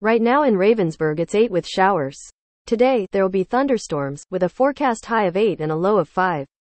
Right now in Ravensburg it's 8 with showers. Today, there will be thunderstorms, with a forecast high of 8 and a low of 5.